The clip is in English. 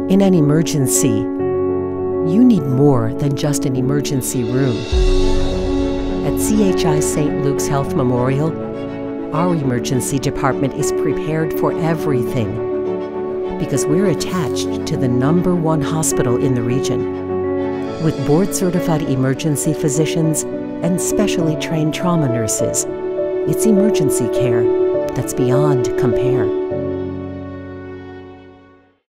In an emergency, you need more than just an emergency room. At CHI St. Luke's Health Memorial, our emergency department is prepared for everything because we're attached to the #1 hospital in the region. With board-certified emergency physicians and specially trained trauma nurses, it's emergency care that's beyond compare.